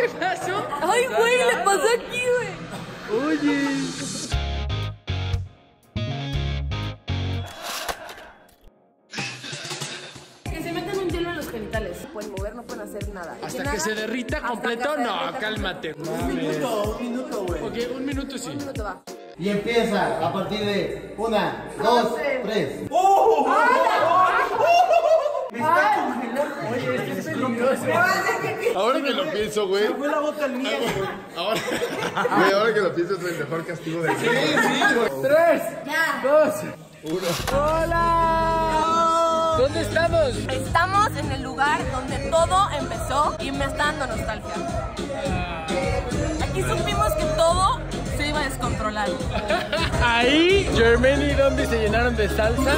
¿Qué pasó? Ay, güey, le pasó aquí, güey. Oye. Que se metan un hielo en los genitales. No pueden mover, no pueden hacer nada. Hasta que se derrita completo, no, cálmate. Un minuto, güey. Ok, un minuto sí. Un minuto va. Y empieza a partir de 1, 2, 3. Me está congelando. Oye, este es peligroso. Ahora que lo pienso, güey. Fue la bota al mío, güey. Ahora que lo pienso es el mejor castigo del mundo. Sí. 3, Ya. 2, 1. ¡Hola! ¿Dónde estamos? Estamos en el lugar donde todo empezó y me está dando nostalgia. Aquí supimos que todo se iba a descontrolar. Ahí, Jermaine y Dombi se llenaron de salsa.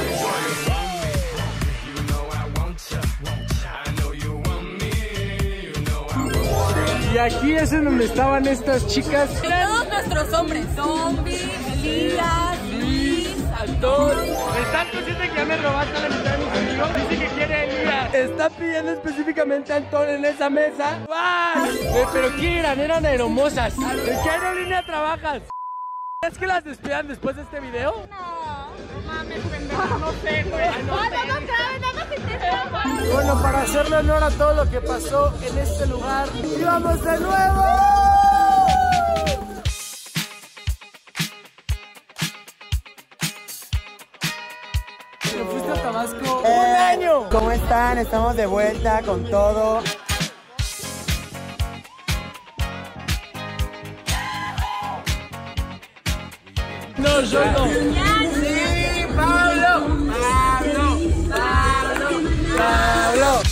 Y aquí es en donde estaban estas chicas. Y todos nuestros hombres. Zombie, Elías, Luis, Antón. ¿Están conscientes que ya me robaste la mitad de mis amigos? Dice que quiere Elías. Está pidiendo específicamente a Antón en esa mesa. ¡Guau! Pero ¿qué eran? Eran aeromosas. ¿En qué aerolínea trabajas? ¿Es que las despidan después de este video? No mames, pendejo, no sé, güey. Bueno, para hacerle honor a todo lo que pasó en este lugar, ¡vamos de nuevo! ¿Te fuiste a Tabasco? ¡Un año! ¿Cómo están? Estamos de vuelta con todo. No, yo no. ¡Sí, Pablo! ¡Pablo! ¡Pablo! ¡Pablo!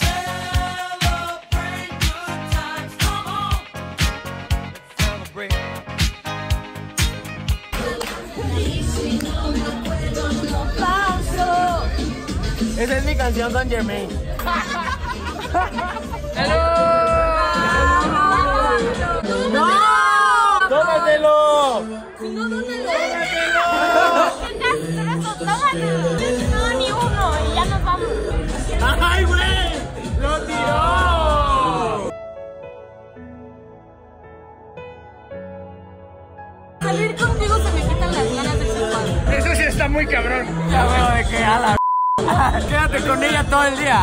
Esa es mi canción, Don Jermaine. ¡No! ¡Tómatelo! Si no, ¿dónde No, ni uno, y ya nos vamos. ¡Ay, güey! ¡Lo tiró! Salir contigo se me quitan las ganas de chupar. Eso sí está muy cabrón. Ya veo de que a la quédate con ella todo el día.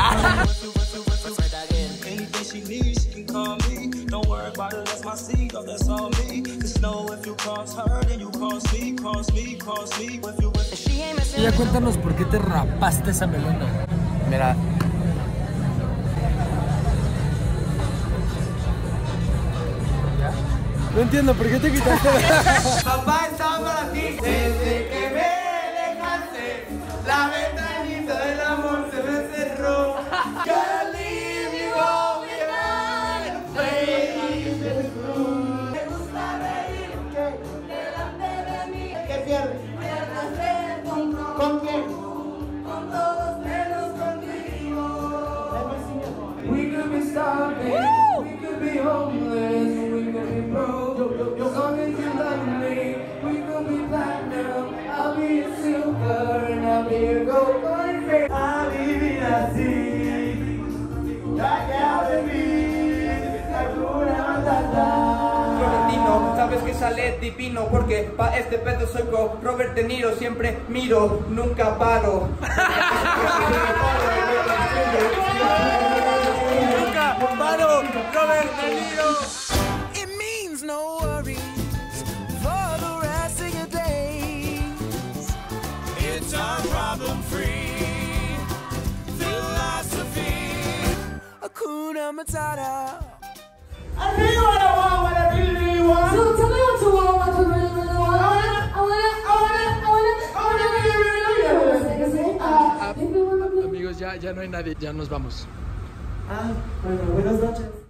Y ya cuéntanos por qué te rapaste esa melona. Mira. No entiendo, ¿por qué te quitaste? Papá, estaba para ti. Desde que me dejaste, la ventanita del amor se me cerró. Gotta leave you all behind, baby. Me gusta reírte delante de mí. ¿Qué pierdes? Pierdes el control. ¿Con quién? Con todos menos contigo. We could be starving, we could be homeless, we could be broke. As long as you love me, we could be platinum. I'll be a silver and I'll be a gold coin. A vivir así, ya que hable mí, alguna batalla. Robertino, sabes que sale divino porque pa' este pedo soy con Robert De Niro, siempre miro, nunca paro. Nunca paro, Robert De Niro. It means no worries for the rest of your days. It's our problem-free philosophy. Hakuna Matata. I really want what I really want. So tell me what you want, what you really, really want. I wanna. Amigos, ya no hay nadie, ya nos vamos. Ah, bueno, buenas noches.